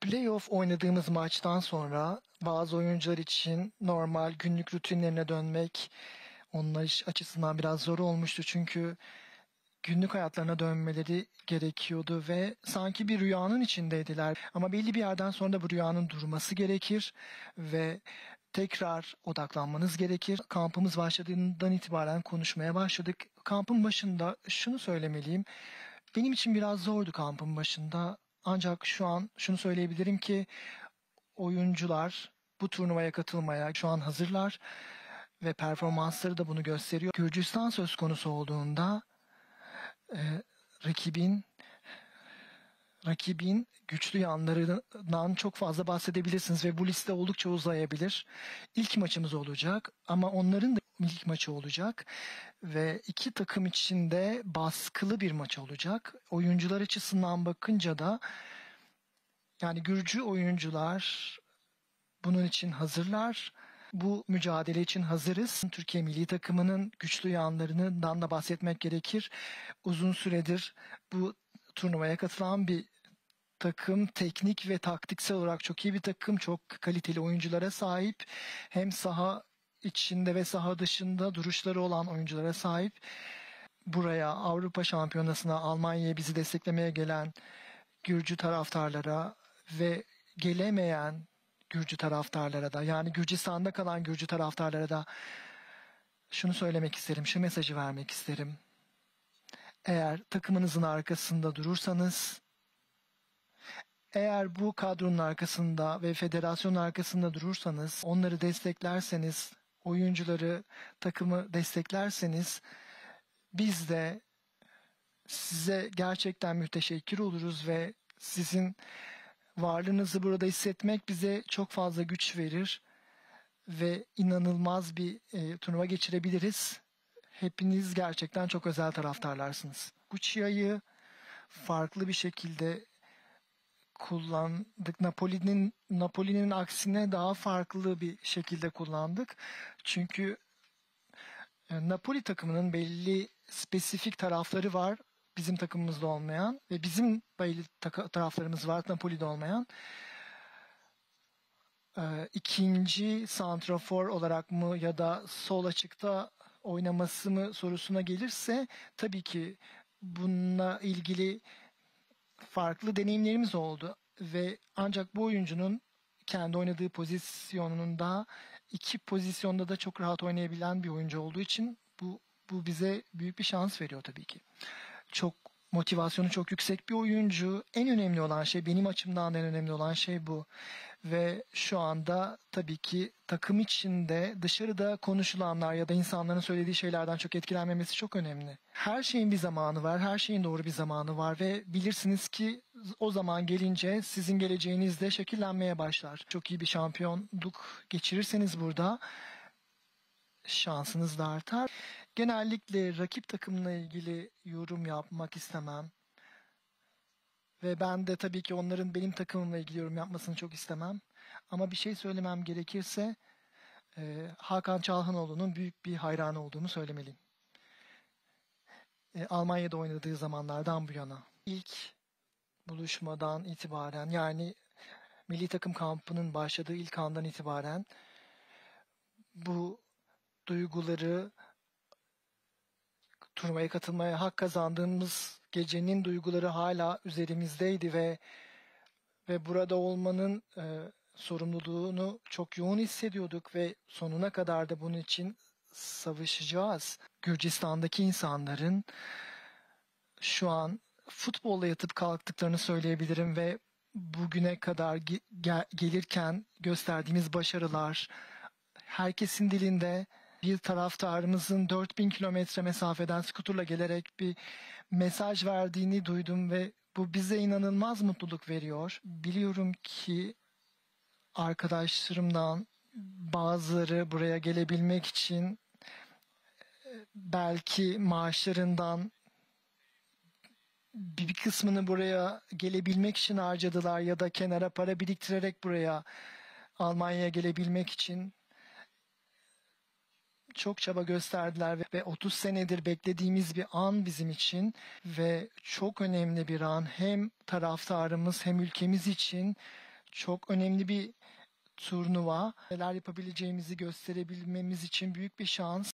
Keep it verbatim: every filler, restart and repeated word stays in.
Playoff oynadığımız maçtan sonra bazı oyuncular için normal günlük rutinlerine dönmek onlar açısından biraz zor olmuştu. Çünkü günlük hayatlarına dönmeleri gerekiyordu ve sanki bir rüyanın içindeydiler. Ama belli bir yerden sonra da bu rüyanın durması gerekir ve tekrar odaklanmanız gerekir. Kampımız başladığından itibaren konuşmaya başladık. Kampın başında şunu söylemeliyim. Benim için biraz zordu kampın başında. Ancak şu an şunu söyleyebilirim ki oyuncular bu turnuvaya katılmaya şu an hazırlar ve performansları da bunu gösteriyor. Gürcistan söz konusu olduğunda e, rakibin rakibin güçlü yanlarından çok fazla bahsedebilirsiniz ve bu liste oldukça uzayabilir. İlk maçımız olacak ama onların da ilk maçı olacak ve iki takım için de baskılı bir maç olacak. Oyuncular açısından bakınca da yani Gürcü oyuncular bunun için hazırlar. Bu mücadele için hazırız. Türkiye milli takımının güçlü yanlarından da bahsetmek gerekir. Uzun süredir bu turnuvaya katılan bir takım, teknik ve taktiksel olarak çok iyi bir takım, çok kaliteli oyunculara sahip. Hem saha içinde ve saha dışında duruşları olan oyunculara sahip. Buraya Avrupa Şampiyonası'na, Almanya'ya bizi desteklemeye gelen Gürcü taraftarlara ve gelemeyen Gürcü taraftarlara da, yani Gürcistan'da kalan Gürcü taraftarlara da şunu söylemek isterim, şu mesajı vermek isterim. Eğer takımınızın arkasında durursanız, eğer bu kadronun arkasında ve federasyonun arkasında durursanız, onları desteklerseniz, oyuncuları, takımı desteklerseniz, biz de size gerçekten müteşekkir oluruz ve sizin varlığınızı burada hissetmek bize çok fazla güç verir ve inanılmaz bir e, turnuva geçirebiliriz. Hepiniz gerçekten çok özel taraftarlarsınız. Guccia'yı farklı bir şekilde kullandık. Napoli'nin Napoli'nin aksine daha farklı bir şekilde kullandık. Çünkü e, Napoli takımının belli spesifik tarafları var. Bizim takımımızda olmayan ve bizim belli taraflarımız var Napoli'de olmayan. Ee, ikinci santrafor olarak mı ya da sol açıkta oynaması mı sorusuna gelirse tabii ki bununla ilgili farklı deneyimlerimiz oldu ve ancak bu oyuncunun kendi oynadığı pozisyonunda iki pozisyonda da çok rahat oynayabilen bir oyuncu olduğu için bu bu bize büyük bir şans veriyor tabii ki. Çok motivasyonu çok yüksek bir oyuncu. En önemli olan şey, benim açımdan en önemli olan şey bu. Ve şu anda tabii ki takım içinde dışarıda konuşulanlar ya da insanların söylediği şeylerden çok etkilenmemesi çok önemli. Her şeyin bir zamanı var, her şeyin doğru bir zamanı var ve bilirsiniz ki o zaman gelince sizin geleceğiniz de şekillenmeye başlar. Çok iyi bir şampiyonluk geçirirseniz burada şansınız da artar. Genellikle rakip takımla ilgili yorum yapmak istemem. Ve ben de tabii ki onların benim takımımla ilgili yorum yapmasını çok istemem. Ama bir şey söylemem gerekirse e, Hakan Çalhanoğlu'nun büyük bir hayranı olduğumu söylemeliyim. E, Almanya'da oynadığı zamanlardan bu yana. İlk buluşmadan itibaren, yani milli takım kampının başladığı ilk andan itibaren bu duyguları, turnuvaya katılmaya hak kazandığımız gecenin duyguları hala üzerimizdeydi ve ve burada olmanın e, sorumluluğunu çok yoğun hissediyorduk ve sonuna kadar da bunun için savaşacağız. Gürcistan'daki insanların şu an futbolla yatıp kalktıklarını söyleyebilirim ve bugüne kadar ge- gel- gelirken gösterdiğimiz başarılar herkesin dilinde. Bir taraftarımızın dört bin kilometre mesafeden skuturla gelerek bir mesaj verdiğini duydum ve bu bize inanılmaz mutluluk veriyor. Biliyorum ki arkadaşlarımdan bazıları buraya gelebilmek için belki maaşlarından bir kısmını buraya gelebilmek için harcadılar ya da kenara para biriktirerek buraya Almanya'ya gelebilmek için çok çaba gösterdiler ve otuz senedir beklediğimiz bir an bizim için ve çok önemli bir an hem taraftarımız hem ülkemiz için Çok önemli bir turnuva. Neler yapabileceğimizi gösterebilmemiz için büyük bir şans.